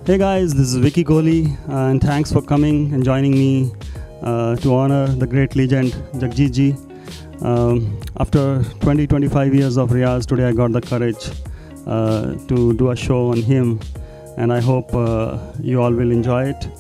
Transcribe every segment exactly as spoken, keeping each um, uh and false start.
Hey guys, this is Vicky Kohli, uh, and thanks for coming and joining me uh, to honor the great legend Jagjit Ji. Um, after twenty to twenty-five years of Riyaz, today I got the courage uh, to do a show on him, and I hope uh, you all will enjoy it.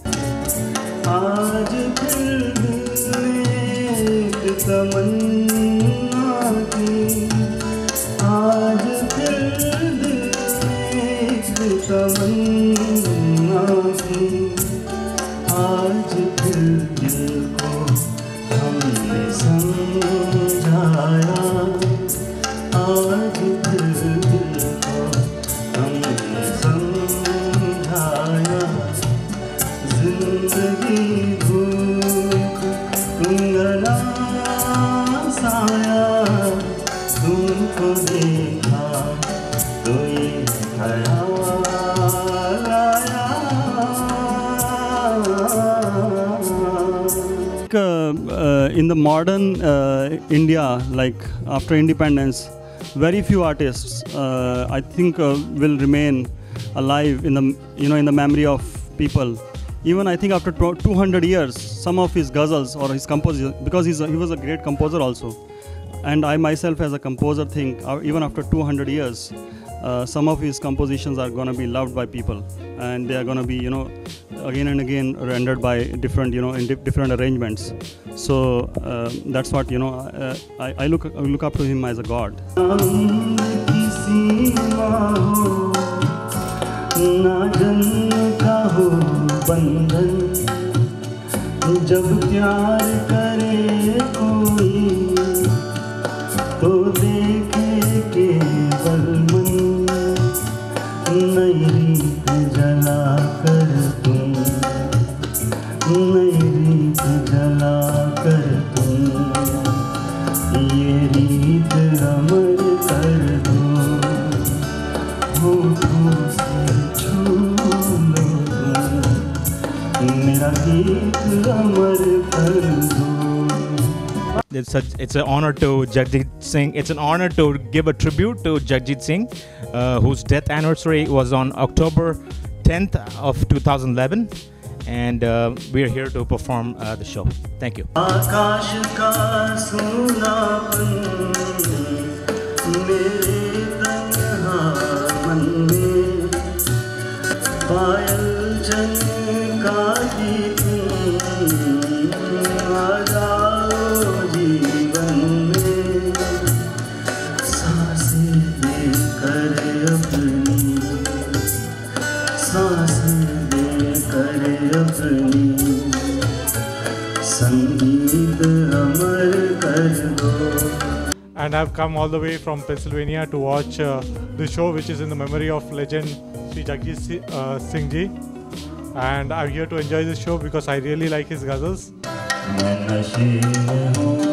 आज फिर दिल को हमने समझाया, आज फिर दिल को हमने समझाया, जिंदगी भूख कंगना साया, तुमको देखा तो ये ख्याल Uh, uh, in the modern uh, India, like after independence, very few artists, uh, I think, uh, will remain alive in the you know in the memory of people. Even I think after two hundred years, some of his ghazals or his compositions, because he's a, he was a great composer also, and I myself as a composer think uh, even after two hundred years, uh, some of his compositions are gonna be loved by people, and they are gonna be you know. again and again rendered by different you know in di different arrangements. So uh, that's what you know uh, I, I look I look up to him as a god. जब प्यार करे कोई तो देखे केवल मन, नई रीत जला कर तुम, नई रीत जला कर तुम, ये रीत अमर कर दो, होठों से छू लो तुम, मेरा गीत अमर कर दो. It's a, it's an honor to Jagjit Singh. It's an honor to give a tribute to Jagjit Singh, uh, whose death anniversary was on October tenth of two thousand eleven, and uh, we are here to perform uh, the show. Thank you. And I've come all the way from Pennsylvania to watch uh, the show, which is in the memory of legend Shri Jagjit uh, Singh Ji. And I'm here to enjoy this show because I really like his ghazals.